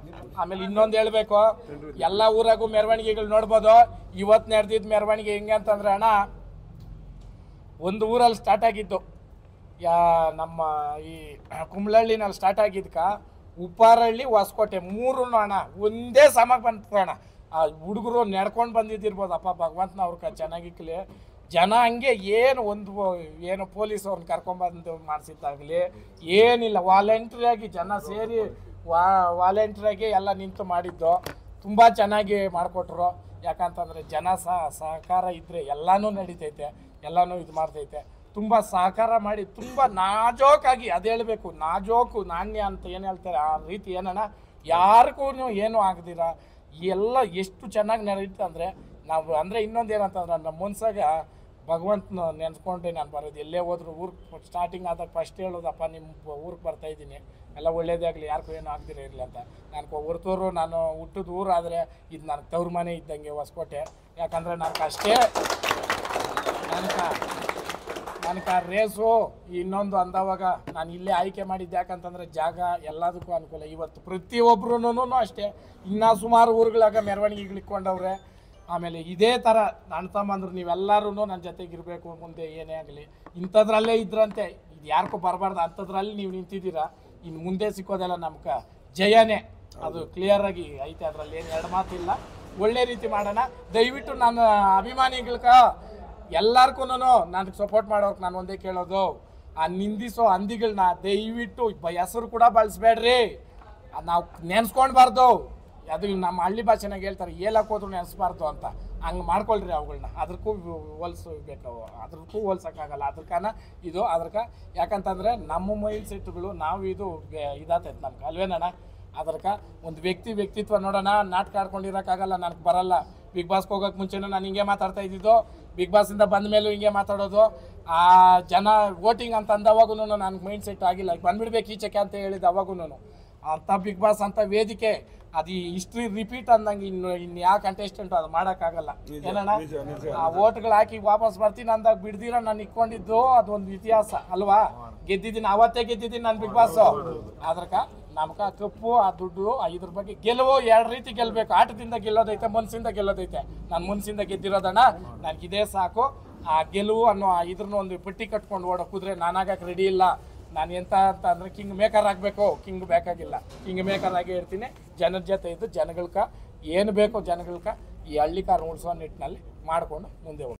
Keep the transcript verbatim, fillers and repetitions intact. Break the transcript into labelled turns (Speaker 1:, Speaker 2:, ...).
Speaker 1: ಆಮೇಲೆ ಇನ್ನೊಂದು ಹೇಳ್ಬೇಕು, ಎಲ್ಲ ಊರಾಗೂ ಮೆರವಣಿಗೆಗಳು ನೋಡ್ಬೋದು. ಇವತ್ತು ನಡೆದಿದ್ದ ಮೆರವಣಿಗೆ ಹೆಂಗೆ ಅಂತಂದ್ರೆ ಅಣ್ಣ, ಒಂದು ಊರಲ್ಲಿ ಸ್ಟಾರ್ಟ್ ಆಗಿದ್ದು, ಯಾ ನಮ್ಮ ಈ ಕುಂಬ್ಳಹಳ್ಳಿನಲ್ಲಿ ಸ್ಟಾರ್ಟ್ ಆಗಿದ್ಕ ಉಪ್ಪಾರಹಳ್ಳಿ ಹೊಸಕೋಟೆ ಮೂರು ಅಣ್ಣ ಒಂದೇ ಸಮಕ್ಕೆ ಬಂತು ಅಣ್ಣ. ಆ ಹುಡುಗರು ನಡ್ಕೊಂಡು ಬಂದಿದ್ದಿರ್ಬೋದು, ಅಪ್ಪ ಭಗವಂತನ ಅವ್ರ ಚೆನ್ನಾಗಿಕ್ಲಿ. ಜನ ಹಂಗೆ ಏನು ಒಂದು ಏನು ಪೊಲೀಸ್ ಅವ್ರನ್ನ ಕರ್ಕೊಂಬಂದು ಮಾಡಿಸಿದ್ದಾಗಲಿ ಏನಿಲ್ಲ, ವಾಲಂಟ್ರಿಯಾಗಿ ಜನ ಸೇರಿ ವಾ ವಾಲಂಟ್ರಿಯಾಗಿ ಎಲ್ಲ ನಿಂತು ಮಾಡಿದ್ದು ತುಂಬ ಚೆನ್ನಾಗಿ ಮಾಡಿಕೊಟ್ರು. ಯಾಕಂತಂದರೆ ಜನ ಸಹ ಸಹಕಾರ ಇದ್ದರೆ ಎಲ್ಲನೂ ನಡೀತೈತೆ, ಎಲ್ಲನೂ ಇದು ಮಾಡ್ತೈತೆ. ತುಂಬ ಸಹಕಾರ ಮಾಡಿ ತುಂಬ ನಾಜೂಕಾಗಿ, ಅದು ಹೇಳಬೇಕು, ನಾಜೂಕು ನಾಣ್ಯ ಅಂತ ಏನು ಹೇಳ್ತಾರೆ ಆ ರೀತಿ ಏನಣ್ಣ, ಯಾರಿಗೂ ಏನೂ ಆಗದಿರ ಎಲ್ಲ ಎಷ್ಟು ಚೆನ್ನಾಗಿ ನಡೀತು ಅಂದರೆ ನಾವು ಅಂದರೆ ಇನ್ನೊಂದು ಏನಂತಂದ್ರೆ ನಮ್ಮ ಮನ್ಸಾಗ ಭಗವಂತನ ನೆನೆಸ್ಕೊಂಡೆ ನಾನು ಬರೋದು. ಎಲ್ಲೇ ಹೋದ್ರು ಊರಿಗೆ ಸ್ಟಾರ್ಟಿಂಗ್ ಆದಾಗ ಫಸ್ಟ್ ಹೇಳೋದಪ್ಪ ನಿಮ್ಮ ಊರಿಗೆ ಬರ್ತಾಯಿದ್ದೀನಿ, ಎಲ್ಲ ಒಳ್ಳೇದೇ ಆಗಲಿ, ಯಾರಿಗೂ ಏನೂ ಆಗ್ದಿರ ಇರಲಿ ಅಂತ. ನಾನು ಹೊರತೂರು ನಾನು ಹುಟ್ಟಿದ ಊರು ಆದರೆ ಇದು ನನಗೆ ತವ್ರ ಮನೆ ಇದ್ದಂಗೆ ಹೊಸಕೋಟೆ. ಯಾಕಂದರೆ ನನಗೆ ಅಷ್ಟೇ ನನಗೆ ನನಗೆ ಆ ರೇಸು ಇನ್ನೊಂದು ಅಂದವಾಗ ನಾನು ಇಲ್ಲೇ ಆಯ್ಕೆ ಮಾಡಿದ್ದೆ. ಯಾಕಂತಂದರೆ ಜಾಗ ಎಲ್ಲದಕ್ಕೂ ಅನುಕೂಲ. ಇವತ್ತು ಪ್ರತಿಯೊಬ್ಬರೂ ಅಷ್ಟೇ ಇನ್ನೂ ಸುಮಾರು ಊರುಗಳಾಗ ಮೆರವಣಿಗೆಗಳು ಇಟ್ಕೊಂಡವ್ರೆ. ಆಮೇಲೆ ಇದೇ ಥರ ನನ್ನ ತಮ್ಮಂದ್ರು ನೀವೆಲ್ಲರೂ ನನ್ನ ಜೊತೆಗಿರಬೇಕು, ಮುಂದೆ ಏನೇ ಆಗಲಿ ಇಂಥದ್ರಲ್ಲೇ ಇದ್ರಂತೆ, ಇದು ಯಾರಿಗೂ ಬರಬಾರ್ದು ಅಂಥದ್ರಲ್ಲಿ ನೀವು ನಿಂತಿದ್ದೀರಾ. ಇನ್ನು ಮುಂದೆ ಸಿಕ್ಕೋದೆಲ್ಲ ನಮ್ಗೆ ಜಯನೇ, ಅದು ಕ್ಲಿಯರಾಗಿ ಐತೆ, ಅದರಲ್ಲಿ ಏನು ಎರಡು ಮಾತಿಲ್ಲ. ಒಳ್ಳೆ ರೀತಿ ಮಾಡೋಣ. ದಯವಿಟ್ಟು ನನ್ನ ಅಭಿಮಾನಿಗಳ್ಕ ಎಲ್ಲರಿಗೂ ನನಗೆ ಸಪೋರ್ಟ್ ಮಾಡೋಕೆ ನಾನು ಒಂದೇ ಕೇಳೋದು, ಆ ನಿಂದಿಸೋ ಹಂದಿಗಳನ್ನ ದಯವಿಟ್ಟು ಹೆಸರು ಕೂಡ ಬಳಸಬೇಡ್ರಿ. ನಾವು ನೆನೆಸ್ಕೊಳ್ಬಾರ್ದು. ಅದು ನಮ್ಮ ಹಳ್ಳಿ ಭಾಷೆನಾಗ ಹೇಳ್ತಾರೆ, ಏಲಕ್ಕೆ ಹೋದ್ರು ನೆನೆಸ್ಬಾರ್ದು ಅಂತ. ಹಂಗೆ ಮಾಡ್ಕೊಳ್ರಿ ಅವುಗಳನ್ನ. ಅದಕ್ಕೂ ಹೋಲಿಸ್ಬೇಕು, ಅದಕ್ಕೂ ಹೋಲ್ಸೋಕ್ಕಾಗಲ್ಲ. ಅದಕ್ಕಾನ ಇದು ಅದಕ್ಕೆ ಯಾಕಂತಂದರೆ ನಮ್ಮ ಮೈಂಡ್ ಸೆಟ್ಗಳು ನಾವು ಇದು ಇದಾತೈತೆ ನಮ್ಗೆ ಅಲ್ವೇನಣ್ಣ. ಅದಕ್ಕೆ ಒಂದು ವ್ಯಕ್ತಿ ವ್ಯಕ್ತಿತ್ವ ನೋಡೋಣ. ನಾಟಕ ಆಡ್ಕೊಂಡಿರೋಕ್ಕಾಗಲ್ಲ, ನನಗೆ ಬರಲ್ಲ. ಬಿಗ್ ಬಾಸ್ಗೆ ಹೋಗೋಕೆ ಮುಂಚೆನೂ ನಾನು ಹಿಂಗೆ ಮಾತಾಡ್ತಾ ಇದ್ದಿದ್ದು, ಬಿಗ್ ಬಾಸಿಂದ ಬಂದ ಮೇಲೂ ಹಿಂಗೆ ಮಾತಾಡೋದು. ಆ ಜನ ವೋಟಿಂಗ್ ಅಂತ ಅಂದವಾಗೂ ನನಗೆ ಮೈಂಡ್ ಸೆಟ್ ಆಗಿಲ್ಲ, ಬಂದುಬಿಡ್ಬೇಕು ಈಚೆಗೆ ಅಂತ ಹೇಳಿದ್ದು ಅವಾಗೂ. ಅಂಥ ಬಿಗ್ ಬಾಸ್ ಅಂತ ವೇದಿಕೆ ಅದು ಹಿಸ್ಟ್ರಿ ರಿಪೀಟ್ ಅಂದಂಗೆ ಇನ್ನು ಇನ್ನು ಯಾವ ಕಂಟೆಸ್ಟೆಂಟು ಅದು ಮಾಡೋಕ್ಕಾಗಲ್ಲ ಏನಣ್ಣ. ಆ ಓಟ್ಗಳು ಹಾಕಿ ವಾಪಸ್ ಬರ್ತೀನಿ ಅಂದಾಗ ಬಿಡ್ದಿರ ನಾನು ಇಟ್ಕೊಂಡಿದ್ದು ಅದೊಂದು ಇತಿಹಾಸ ಅಲ್ವಾ. ಗೆದ್ದಿದ್ದೀನಿ, ಅವತ್ತೇ ಗೆದ್ದಿದ್ದೀನಿ ನಾನು ಬಿಗ್ ಬಾಸು. ಅದಕ್ಕೆ ನಮ್ಗೆ ಕಪ್ಪು ಆ ದುಡ್ಡು ಇದ್ರ ಬಗ್ಗೆ ಗೆಲುವು ಎರಡು ರೀತಿ ಗೆಲ್ಲಬೇಕು. ಆಟದಿಂದ ಗೆಲ್ಲೋದೈತೆ, ಮನಸ್ಸಿಂದ ಗೆಲ್ಲೋದೈತೆ. ನಾನು ಮನಸ್ಸಿಂದ ಗೆದ್ದಿರೋದಣ್ಣ, ನನಗಿದೇ ಸಾಕು. ಆ ಗೆಲುವು ಅನ್ನೋ ಇದ್ರನ್ನ ಒಂದು ಪಟ್ಟಿ ಕಟ್ಕೊಂಡು ಓಡೋ ಕುದುರೆ ನಾನಾಗಕ್ಕೆ ರೆಡಿ ಇಲ್ಲ. ನಾನು ಎಂತ ಅಂತ ಅಂದರೆ ಕಿಂಗ್ ಮೇಕರ್ ಆಗಬೇಕು, ಕಿಂಗ್ ಬೇಕಾಗಿಲ್ಲ. ಕಿಂಗ್ ಮೇಕರ್ ಆಗೇ ಇರ್ತೀನಿ. ಜನರ ಜೊತೆ ಇದ್ದು ಜನಗಳ್ಕ ಏನು ಬೇಕೋ ಜನಗಳ್ಕ ಈ ಹಳ್ಳಿ ಕಾರ್ ಉಳಿಸೋ ನಿಟ್ಟಿನಲ್ಲಿ ಮಾಡಿಕೊಂಡು ಮುಂದೆ ಹೋಗ್ತೀನಿ.